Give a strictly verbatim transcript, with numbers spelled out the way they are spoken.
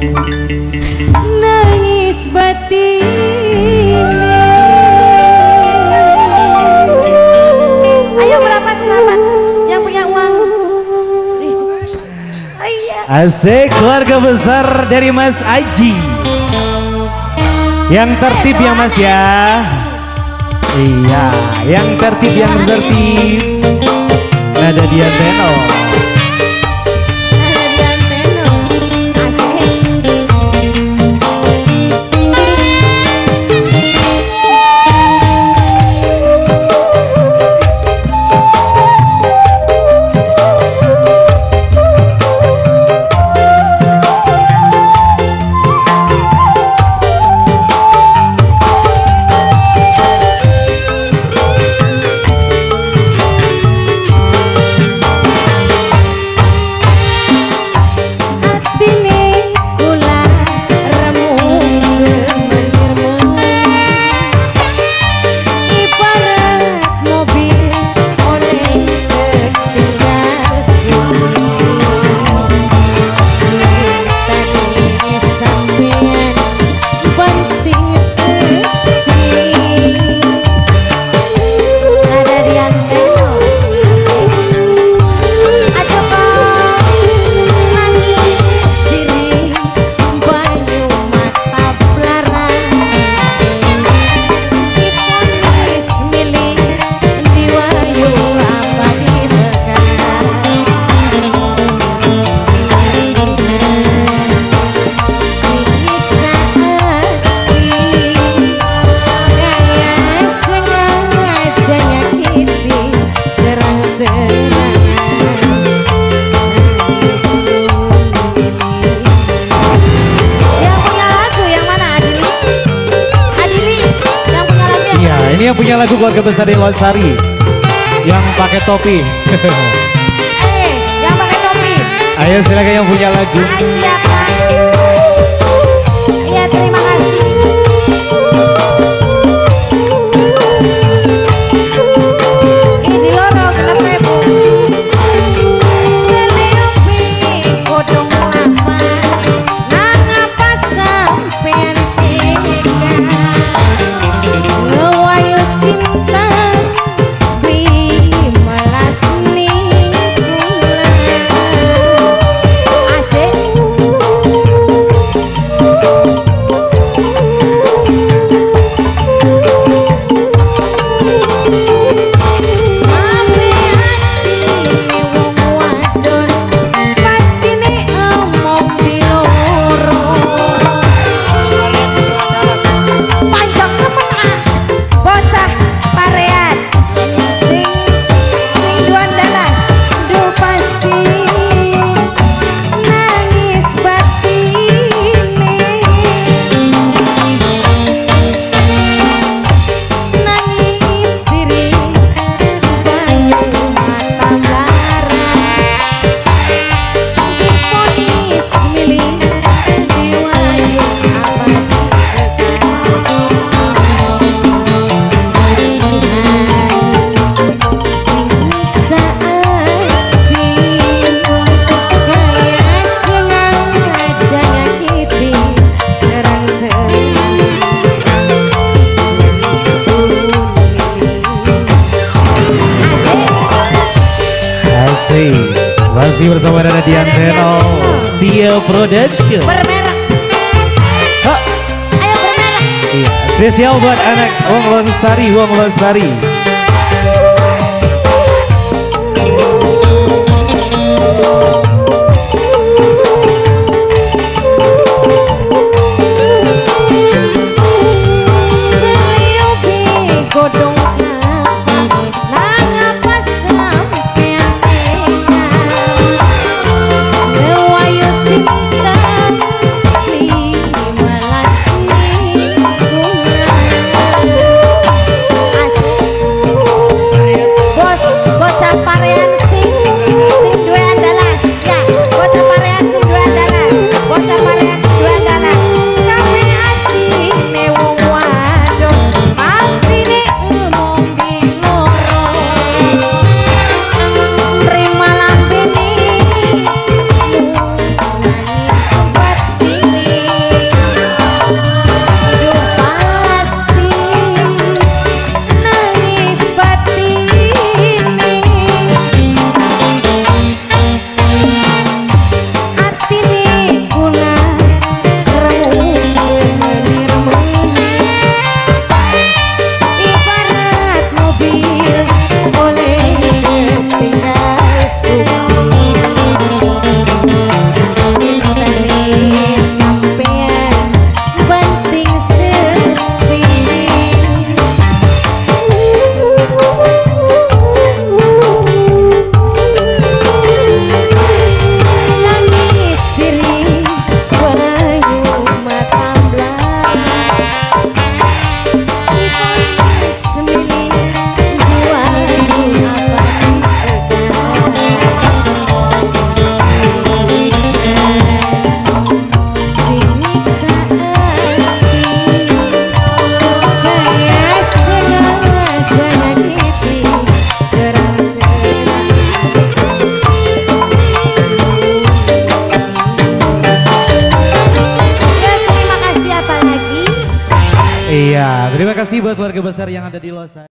Nangis batin. Ayo merapat merapat yang punya uang. Asik, keluarga besar dari Mas Aji. Yang tertib ya Mas ya. Iya, yang tertib yang tertib. Nada Dianteno. Ini yang punya lagu keluarga besar dari Losari yang pakai topi. Eh, yang pakai topi. Ayo silakan yang punya lagu. Makasih ya Pak. Iya terima kasih. Ini di loro kenapa ibu? Seliopi kodong lama, nang apa sampean tega. Ngewayu cinta beli melas ning asik. Mape atine wong wadon pastine omong diloro. Panjang kemenak bocah parean sing sing duan dalan du pasti nangis batine nangis diri banyu mata mlara difonis milih diwayu Asik, masih bersama Nada Dianteno, Dia Production. bermerek. Hah, Ayo bermerek. iya, spesial buat anak Wong Lonsari, Wong Lonsari. Seliopi godong apa, nang apa sampean tega. Ngewayu cinta beli melas ning asik. kasih buat keluarga besar yang ada di Los Angeles.